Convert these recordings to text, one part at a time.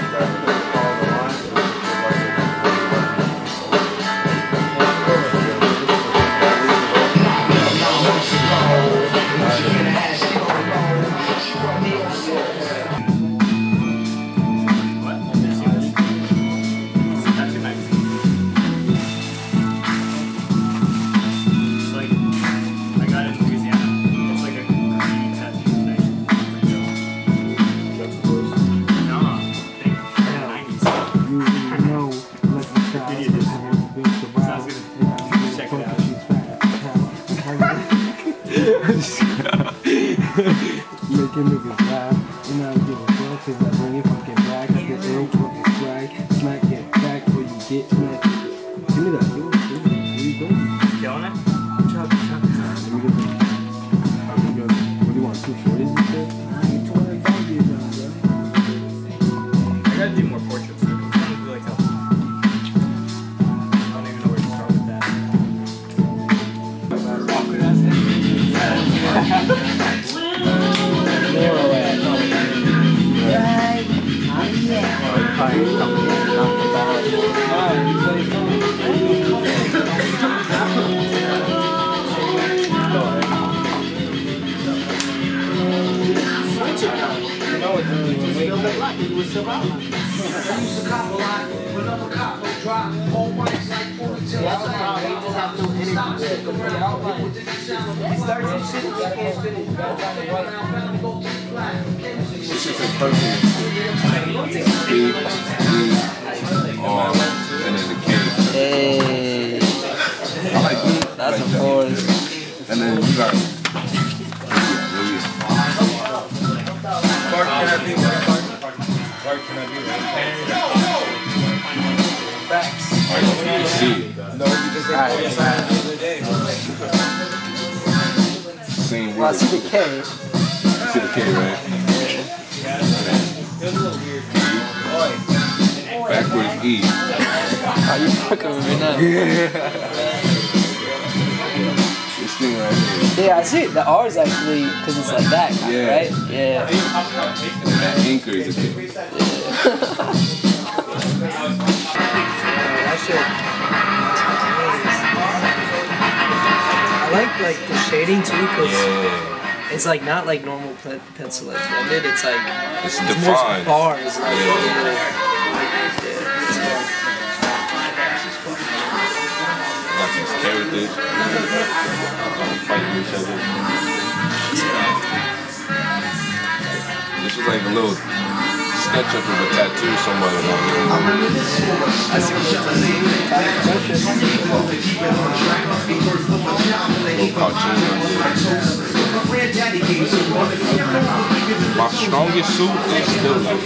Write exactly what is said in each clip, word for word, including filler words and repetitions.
Making niggas laugh, and I don't give a fuck, cause I bring it fucking back. I get real fucking swag, smack it back where you get smacked. Give me that, give me that, give me that. Where you going? Killing it? Chop, chop, chop. Let me get the, let me go, what do you want, two forties and shit? I need twenty-five years now, bro. I gotta do more portraits. I don't feel like help. I don't even know where to start with that. This is a perfect speed, arm, and then the cage. Hey, I like it. that's like a force. And then you got Clark, can I be right? Clark, Clark, can I be right? Facts. Alright, you can see it. No, because they called us out the other day. Same Well, I word. see the K. You see the K, right? It was a little weird. Backwards E. Are you fucking with me now? This thing right here. Yeah, I see it. The R is actually, because it's like that, Yeah. right? Yeah. And then that anchor is a K. That shit. I like like the shading too, because Yeah. it's like not like normal pen pencil like blended. It's like It's it's defined. more bars. Like, Yeah. yeah. Yeah, it's fun. Got these characters. Fighting each other. This was like a little sketch up of a tattoo somewhere along here. I see what you're saying. Little cartoon. My strongest suit is still like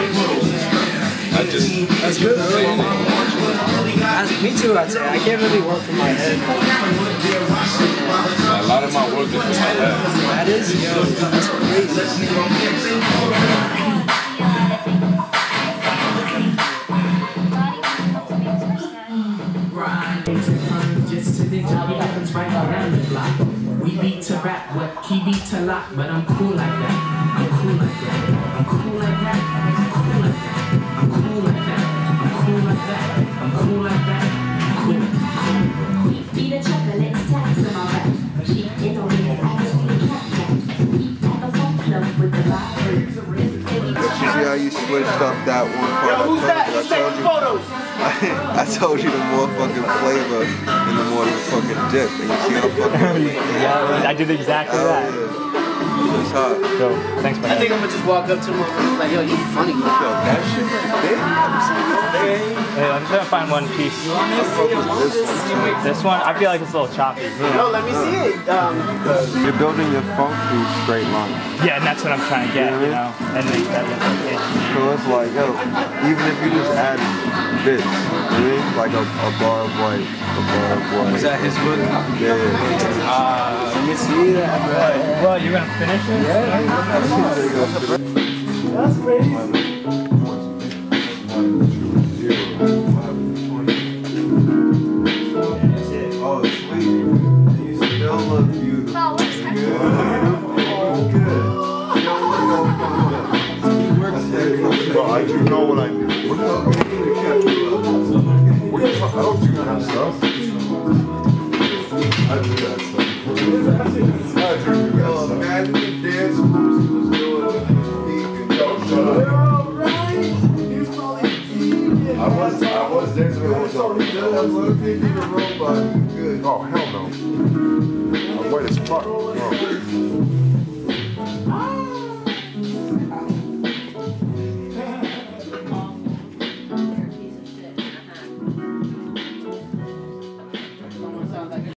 I just That's good. saying it. That's, me too, I'd say. I can't really work from my head. A lot of my work is with my head. That is, yo, that's crazy. We beat to rap, what he beat to lock, but I'm cool like that. I'm cool like that. I'm cool like that. I'm cool like that. I'm cool like that. I'm cool like that. I'm cool like that. Cool. We beat a chocolate stacks in my rap. She is on his ass with the cat cat. We at the phone club with the barber. You see how you switched up that one part? Yo, who's that? Who's taking photos? I, I told you the more fucking flavor and the more the fucking dip. And you see how fucking Yeah, I did exactly hell that. yeah. It's hot. Yo, thanks, man. I think I'm gonna just walk up to him and like, yo, you funny. Yo, that shit is big. I've seen it big. Hey, I'm just gonna find one piece. This one too. This one, I feel like it's a little choppy. No, let me see it. Um, You're building your funk through straight lines. Yeah, and that's what I'm trying to get, you know, and make that look okay. So it's like, yo, even if you just add bits, you know, like a, a bar of white, a bar of white. was that his book? Yeah, yeah. Uh, Let me see that, bro. well, you're gonna finish it? Yeah. That's crazy. Oh, sweet. You still look beautiful. Oh, what's that? Good. Oh, good. You don't look all fucked up. Bro, I you know what I mean. What the hell? What the fuck? I don't do that stuff. I do that stuff. I do do that stuff. Imagine the dance moves he was doing. Yo, shut up. I was, I was dancing with myself. Good. Oh, hell no. I'm white as fuck. No.